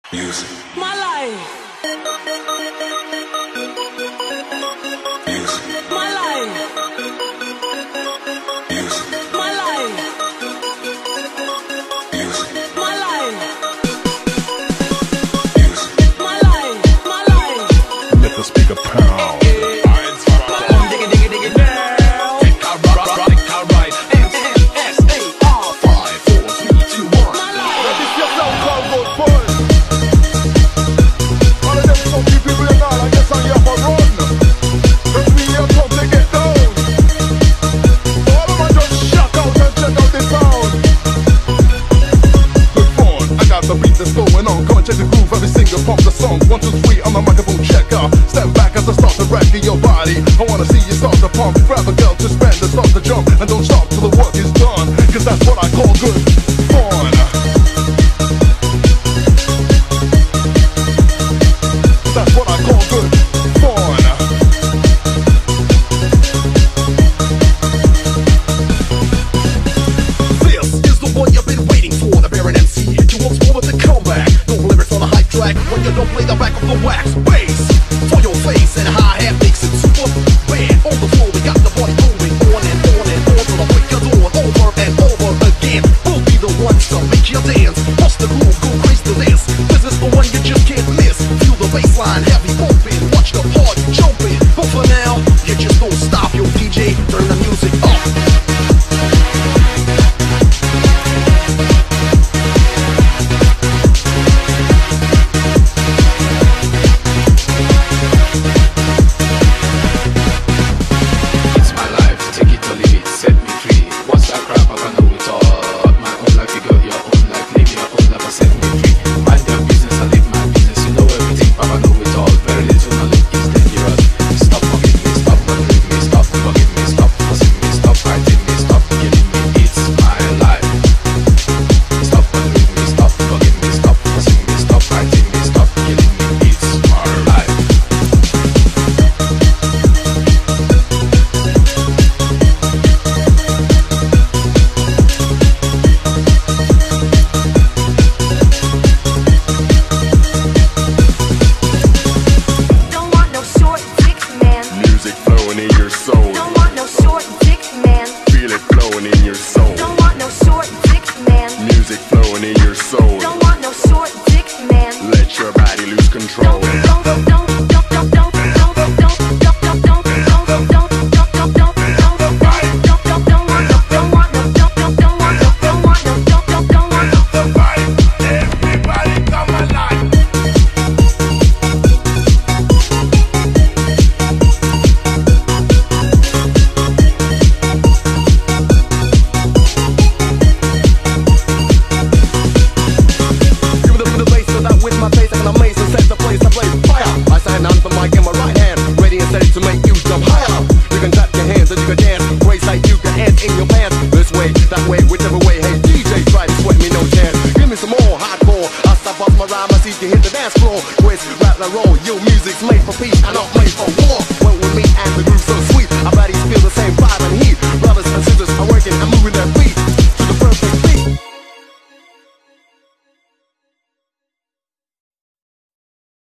Music. My life. Music. My life. Music. My life. Music. My life. Music. My life. My life. Let the speaker pound. Digga, digga, digga, now. Alright, S-A-R 5, 4, 3, 2, 1. My life. This your sound called Road Boy. All of them funky people and all, I guess I'm here for run. Cause we here come to get down. All of them just shout out and check out the sound. Good fun, I got the beat that's going on. Come and check the groove, every single pump the song. 1, 2, 3, I'm a microphone checker. Step back as I start to wreck your body. I wanna see you start to pump. Grab a girl to spend and start to jump. And don't stop till the work is done. Cause that's what I call good fun. That's what I call good fun. This is the one you've been waiting for. The Baron MC hit you once more with the comeback. No lyrics on a hype track when you don't play the back of the wax. Bass for your face and hi-hat makes it super bad. On the floor we got the party moving on and on and on till the break of dawn. Over and over again. We'll be the ones to make you dance. Bust the groove, go crazy to this. This is the one you just can't miss. Feel the bassline heavy bumping. Watch the party jumping. But for now, you just don't stop. Yo DJ, turn the music up. It's my life, take it or leave it, set me free. What's that crap? I can know it all. Got my own life, you got your own life. Live your own life, I set me free. Mind your business, I live my business. You know everything, Papa know it all. Very little knowledge is dangerous. Stop forgiving me, stop bothering me, stop forgiving me, stop forcing me, stop fighting me, stop killing me. It's my life. Stop bothering me, stop forgiving me, stop forcing me, stop fighting me, stop killing me. It's my life. Don't want no short dick, man. Music flowing in your soul. Don't want no short dick, man. Feel it flowing in your soul. Don't want no short dick, man. Music flowing in your soul. Don't want no short dick, man. Let your body lose control. Don't